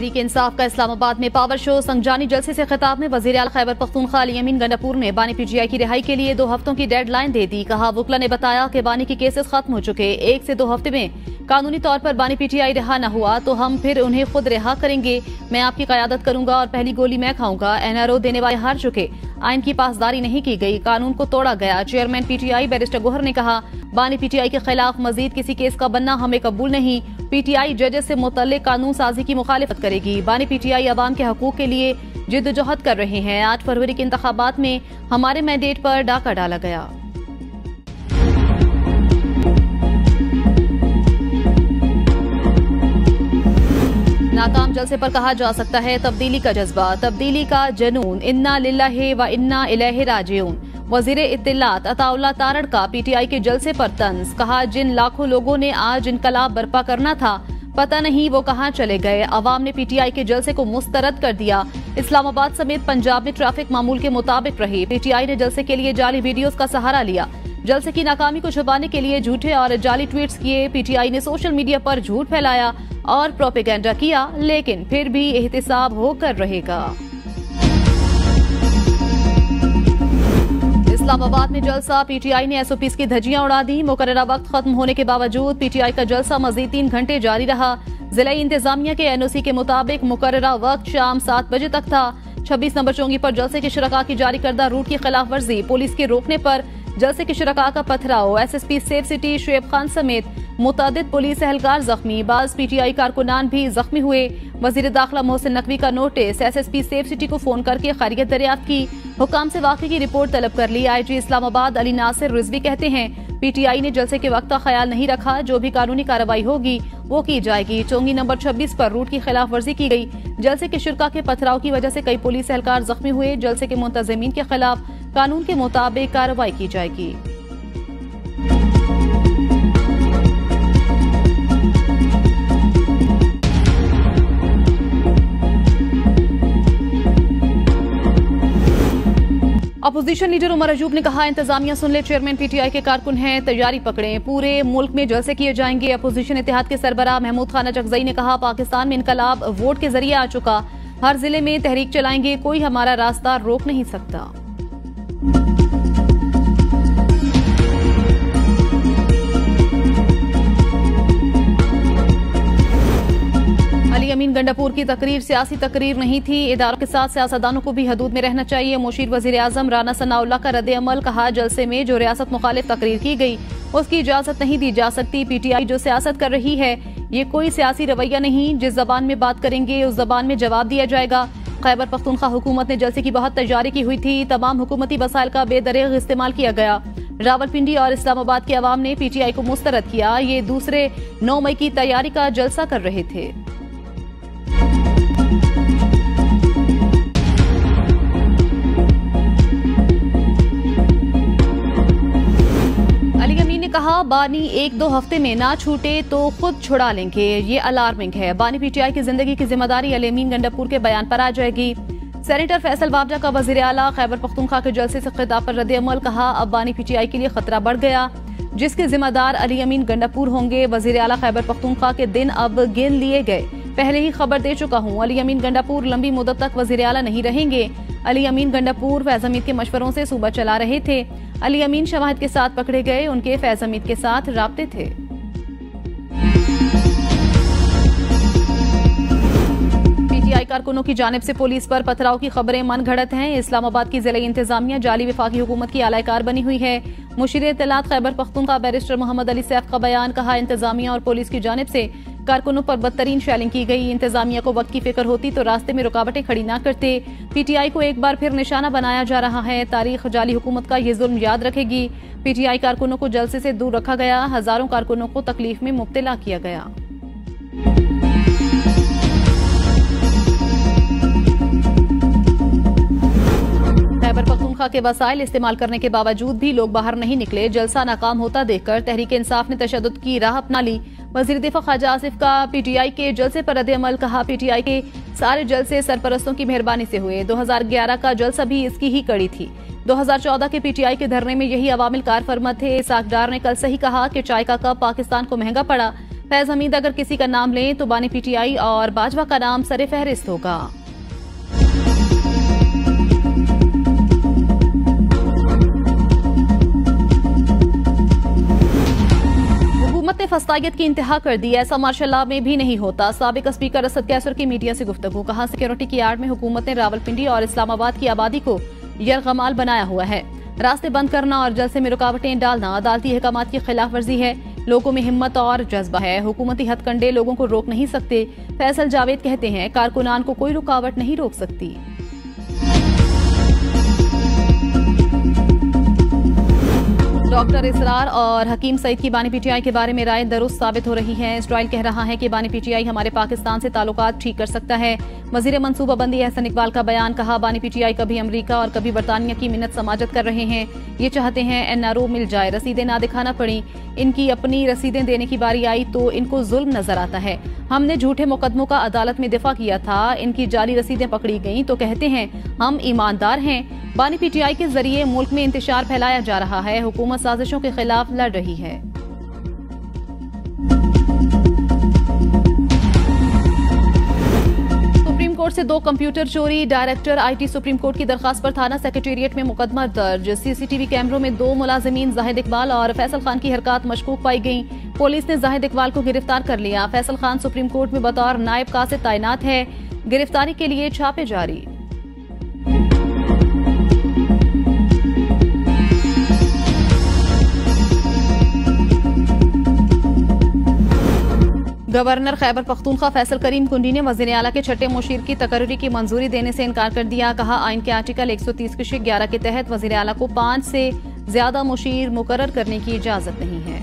तहरीक इंसाफ का इस्लामाबाद में power show. Sangjani जलसे से खिताब में वजीर आला खैबर पख्तूनख्वा अली अमीन गंडापुर ने बानी पीटीआई की रिहाई के लिए 2 हफ्तों की डेडलाइन दे दी। कहा, वकला ने बताया कि बानी के केसेस खत्म हो चुके, 1 से 2 हफ्ते में कानूनी तौर पर बानी पीटीआई रिहा न हुआ तो हम फिर उन्हें खुद रिहा करेंगे। मैं आपकी कयादत करूंगा और पहली गोली मैं खाऊंगा। एनआरओ देने वाले हार चुके, आइन की पासदारी नहीं की गई, कानून को तोड़ा गया। चेयरमैन पीटीआई बैरिस्टर गोहर ने कहा, बानी पीटीआई के खिलाफ मजीद किसी केस का बनना हमें कबूल नहीं। पीटीआई जजेस से मुतल्लिक कानून साजी की मुखालिफत करेगी। बानी पीटीआई अवाम के हकूक के लिए जिद्दोजहद कर रहे हैं। 8 फरवरी के इंतखाबात में हमारे मैंडेट पर डाका डाला गया। नाकाम जलसे पर कहा जा सकता है तब्दीली का जज्बा, तब्दीली का जनून। इन्ना लिल्लाहि व इन्ना इलैहि राजिऊन। वजीर इत्तिलात अताउल्लाह तारड़ का पीटीआई के जलसे पर तंज। कहा, जिन लाखों लोगों ने आज इनकलाब बर्पा करना था, पता नहीं वो कहां चले गए। अवाम ने पीटीआई के जलसे को मुस्तरद कर दिया। इस्लामाबाद समेत पंजाब में ट्रैफिक मामूल के मुताबिक रही। पीटीआई ने जलसे के लिए जाली वीडियोस का सहारा लिया। जलसे की नाकामी को छुपाने के लिए झूठे और जाली ट्वीट्स किए। पीटीआई ने सोशल मीडिया पर झूठ फैलाया और प्रोपेगेंडा किया, लेकिन फिर भी एहतिसाब होकर रहेगा। इस्लामाबाद में जलसा, पीटीआई ने एसओपीज की धज्जियां उड़ा दी। मुकर्ररा वक्त खत्म होने के बावजूद पीटीआई का जलसा मजीद 3 घंटे जारी रहा। जिला इंतजामिया के एनओसी के मुताबिक मुकर्ररा वक्त शाम 7 बजे तक था। 26 नंबर चौंगी पर जलसे के शुरका की जारी करदा रूट की खिलाफ वर्जी, पुलिस के रोकने पर जलसे के शुरका का पथराव। SSP safe city Shoaib Khan समेत मुतादिद पुलिस एहलकार जख्मी, बाज पीटीआई कारकुनान भी जख्मी हुए। वजीर दाखिला मोहसिन नकवी का नोटिस, एसएसपी सेफ सिटी को फोन करके खैरियत दरियाफ्त की। हुकाम से वाकई की रिपोर्ट तलब कर ली। आईजी इस्लामाबाद अली नासिर रिजवी कहते हैं, पीटीआई ने जलसे के वक्त का ख्याल नहीं रखा। जो भी कानूनी कार्रवाई होगी वो की जाएगी। चौंगी नंबर 26 पर रूट की खिलाफ वर्जी की गई। जलसे के शुरका के पथराव की वजह से कई पुलिस एहलकार जख्मी हुए। जलसे के मुंतजिमीन के खिलाफ कानून के मुताबिक कार्रवाई की जाएगी। अपोजिशन लीडर उमर अयूब ने कहा, इंतजामिया सुन ले, चेयरमैन पीटीआई के कारकुन हैं, तैयारी पकड़ें, पूरे मुल्क में जलसे किए जाएंगे। अपोजिशन इत्तेहाद के सरबराह महमूद खान अचकजई ने कहा, पाकिस्तान में इनकलाब वोट के जरिए आ चुका, हर जिले में तहरीक चलाएंगे, कोई हमारा रास्ता रोक नहीं सकता। अली अमीन गंडापुर की तकरीर सियासी तकरीर नहीं थी। इदारों के साथ सियासतदानों को भी हदूद में रहना चाहिए। मुशीर वजीर आजम राना सनाउल्लाह का रद्द अमल। कहा, जलसे में जो रियासत मुखालिफ तकरीर की गई उसकी इजाजत नहीं दी जा सकती। पीटीआई जो सियासत कर रही है ये कोई सियासी रवैया नहीं। जिस जबान में बात करेंगे उस जबान में जवाब दिया जाएगा। खैबर पख्तूनख्वा हुकूमत ने जलसे की बहुत तैयारी की हुई थी। तमाम हुकूमती वसाइल का बेदरेग इस्तेमाल किया गया। रावलपिंडी और इस्लामाबाद के अवाम ने पीटीआई को मुस्तरद किया। ये दूसरे 9 मई की तैयारी का जलसा कर रहे थे। कहा, बानी 1-2 हफ्ते में ना छूटे तो खुद छुड़ा लेंगे। ये अलार्मिंग है। बानी पीटीआई की जिंदगी की जिम्मेदारी अली अमीन गंडापुर के बयान पर आ जाएगी। सेनेटर फैसल बाबजा का वजीर आला खैबर पख्तूनख्वा के जलसे से खिताब पर रद्द अमल। कहा, अब बानी पीटीआई के लिए खतरा बढ़ गया, जिसके जिम्मेदार अली अमीन गंडापुर होंगे। वजीर आला खैबर पख्तूनख्वा के दिन अब गिन लिए गए। पहले ही खबर दे चुका हूँ, अली अमीन गंडापुर लंबी मुद्दत तक वजीर आला नहीं रहेंगे। अली अमीन गंडापुर फैज हमीद के मशवरों से सूबा चला रहे थे। अली अमीन शवाहिद के साथ पकड़े गए, उनके फैज हमीद के साथ राब्ते थे। पीटीआई कारकुनों की जानिब से पुलिस पर पथराव की खबरें मन घड़त हैं। इस्लामाबाद की जिला इंतजामिया जाली वफाकी हुकूमत की आलाकार बनी हुई है। मुशीर इत्तलात खैबर पख्तूनख्वा बैरिस्टर मोहम्मद अली सैफ का बयान। कहा, इंतजामिया और पुलिस की जानिब से कारकुनों पर बदतरीन शेलिंग की गई। इंतजामिया को वक्त की फिक्र होती तो रास्ते में रुकावटें खड़ी ना करते। पीटीआई को एक बार फिर निशाना बनाया जा रहा है। तारीख जाली हुकूमत का ये जुल्म याद रखेगी। पीटीआई कारकुनों को जलसे से दूर रखा गया, हजारों कारकुनों को तकलीफ में मुब्तला किया गया। खैबर पख्तूनख्वा के वसाइल इस्तेमाल करने के बावजूद भी लोग बाहर नहीं निकले। जलसा नाकाम होता देखकर तहरीक इंसाफ ने तशद्दुद की राह अपना ली। वजीर दिफा ख्वाजा आसिफ का पीटीआई के जलसे पर रद्द अमल। कहा, पीटीआई के सारे जलसे सरपरस्तों की मेहरबानी से हुए। 2011 का जलसा भी इसकी ही कड़ी थी। 2014 के पीटीआई के धरने में यही अवामिल कार फरमा थे। इसाक डार ने कल सही कहा कि चाय का कप पाकिस्तान को महंगा पड़ा। फैज हमीद अगर किसी का नाम लें तो बानी पीटीआई और बाजवा का नाम सरे फहरिस्त होगा। हुकूमत ने फस्तायत की इंतहा कर दी, ऐसा मार्शल में भी नहीं होता। साबिक स्पीकर असद कैसर की मीडिया से गुफ्तगू, कहा सिक्योरिटी की आड़ में हुकूमत ने रावलपिंडी और इस्लामाबाद की आबादी को यरगमाल बनाया हुआ है। रास्ते बंद करना और जलसे में रुकावटें डालना अदालती अहकामात की खिलाफ वर्जी है। लोगों में हिम्मत और जज्बा है, हुकूमती हथकंडे लोगों को रोक नहीं सकते। फैसल जावेद कहते हैं कारकुनान को कोई रुकावट नहीं रोक सकती। डॉक्टर इसरार और हकीम सईद की बानी पीटीआई के बारे में राय दुरुस्त साबित हो रही है। इसराइल कह रहा है कि बानी पीटीआई हमारे पाकिस्तान से ताल्लुकात ठीक कर सकता है। वजीर मंसूबाबंदी एहसन इकबाल का बयान, कहा बानी पीटीआई कभी अमेरिका और कभी बरतानिया की मिन्नत समाजत कर रहे हैं। ये चाहते हैं एनआरओ मिल जाए, रसीदें ना दिखाना पड़ी। इनकी अपनी रसीदें देने की बारी आई तो इनको जुल्म नजर आता है। हमने झूठे मुकदमों का अदालत में दिफा किया था, इनकी जाली रसीदें पकड़ी गईं तो कहते हैं हम ईमानदार हैं। बानी पीटीआई के जरिए मुल्क में इंतशार फैलाया जा रहा है, हुकूमत साजिशों के खिलाफ लड़ रही है। सुप्रीम कोर्ट से 2 कंप्यूटर चोरी, डायरेक्टर आईटी सुप्रीम कोर्ट की दरखास्त पर थाना सेक्रेटेरिएट में मुकदमा दर्ज। सीसीटीवी कैमरों में 2 मुलाजिमीन जाहिद इकबाल और फैसल खान की हरकत मशकूक पाई गई। पुलिस ने जाहिद इकबाल को गिरफ्तार कर लिया। फैसल खान सुप्रीम कोर्ट में बतौर नायब कासिद तैनात है। गिरफ्तारी के लिए छापे जारी। गवर्नर खैबर पख्तूनख्वा फैसल करीम कुंडी ने वज़ीर आला के छठे मुशीर की तकर्री की मंजूरी देने से इनकार कर दिया। कहा आइन के आर्टिकल 130(11) के तहत वज़ीर आला को 5 से ज्यादा मुशीर मुकर्रर करने की इजाजत नहीं है।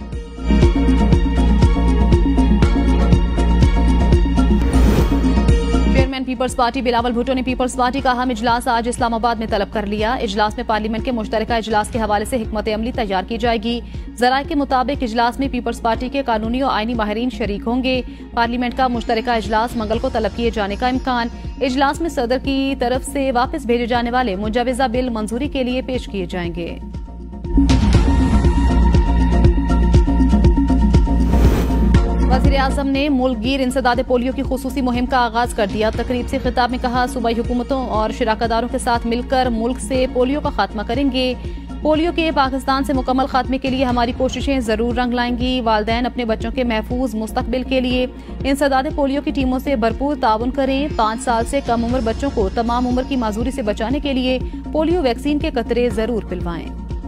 Chairman Peoples Party Bilawal Bhutto ने पीपल्स पार्टी का अहम इजलास आज इस्लामाबाद में तलब कर लिया। इजलास में पार्लियामेंट के मुश्तरका इजलास के हवाले से हिकमत अमली तैयार की जाएगी। ज़राए के मुताबिक इजलास में पीपल्स पार्टी के कानूनी और आईनी माहिरीन शरीक होंगे। पार्लियामेंट का मुश्तरका इजलास मंगल को तलब किए जाने का इम्कान। इजलास में सदर की तरफ से वापस भेजे जाने वाले मुजाविजा बिल मंजूरी के लिए पेश किए जाएंगे। वज़ीर आज़म ने मुल्क गिर इंसदाद पोलियो की खुसूसी मुहिम का आगाज कर दिया। तकरीब से खिताब में कहा सूबाई हुकूमतों और शराकतदारों के साथ मिलकर मुल्क से पोलियो का खात्मा करेंगे। पोलियो के पाकिस्तान से मुकम्मल खात्मे के लिए हमारी कोशिशें जरूर रंग लाएंगी। वालिदैन अपने बच्चों के महफूज मुस्तकबिल के लिए इंसदाद पोलियो की टीमों से भरपूर ताउन करें। 5 साल से कम उम्र बच्चों को तमाम उम्र की माजूरी से बचाने के लिए पोलियो वैक्सीन के कतरे जरूर पिलवाएं।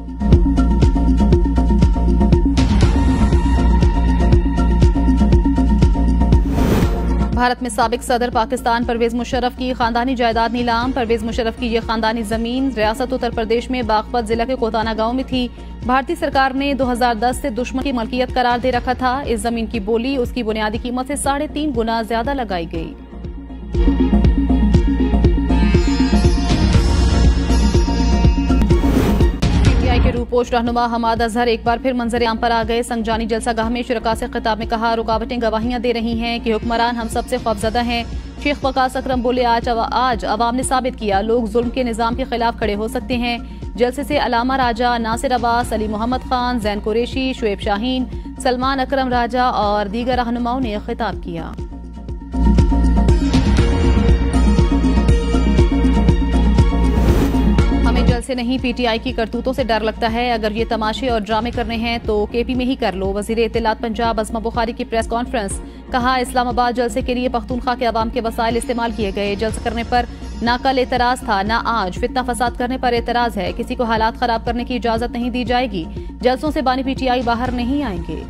भारत में साबिक सदर पाकिस्तान परवेज मुशर्रफ की खानदानी जायदाद नीलाम। परवेज मुशर्रफ की यह खानदानी जमीन रियासत उत्तर प्रदेश में बागपत जिला के कोताना गांव में थी। भारतीय सरकार ने 2010 से दुश्मन की मलकियत करार दे रखा था। इस जमीन की बोली उसकी बुनियादी कीमत से 3.5 गुना ज्यादा लगाई गई। के रूपोश रहनुमा हमाद अजहर एक बार फिर मंजर आम पर आ गए। संगजानी जलसागाह में शुरका से खिताब में कहा रुकावटें गवाहियां दे रही हैं कि हुक्मरान हम सबसे खौफजदा हैं। शेख वकास अकरम बोले आज अवाम ने साबित किया लोग जुल्म के निजाम के खिलाफ खड़े हो सकते हैं। जलसे से अलामा राजा, नासिर अब्बास, अली मोहम्मद खान, जैन कुरैशी, शुएब शाहीन, सलमान अकरम राजा और दीगर रहनुमाओं ने खिताब किया। से नहीं पीटीआई की करतूतों से डर लगता है। अगर ये तमाशे और ड्रामे करने हैं तो केपी में ही कर लो। वजीर इत्तलात पंजाब अस्मा बुखारी की प्रेस कॉन्फ्रेंस, कहा इस्लामाबाद जलसे के लिए पख्तूनख्वा के अवाम के वसाइल इस्तेमाल किए गए। जलसा करने पर ना कल एतराज था ना आज। फितना फसाद करने पर एतराज है। किसी को हालात खराब करने की इजाजत नहीं दी जाएगी। जलसों से बानी पीटीआई बाहर नहीं आएंगे।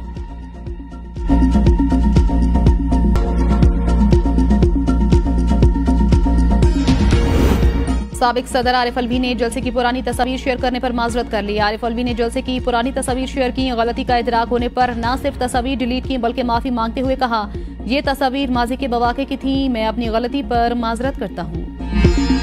साबिक सदर आरिफ अलवी ने जलसे की पुरानी तस्वीर शेयर करने पर माजरत कर ली। आरिफ अलवी ने जलसे की पुरानी तस्वीर शेयर की। गलती का इदराक होने पर न सिर्फ तस्वीर डिलीट की बल्कि माफी मांगते हुए कहा ये तस्वीर माजी के बवाक़े की थी। मैं अपनी गलती पर माजरत करता हूँ।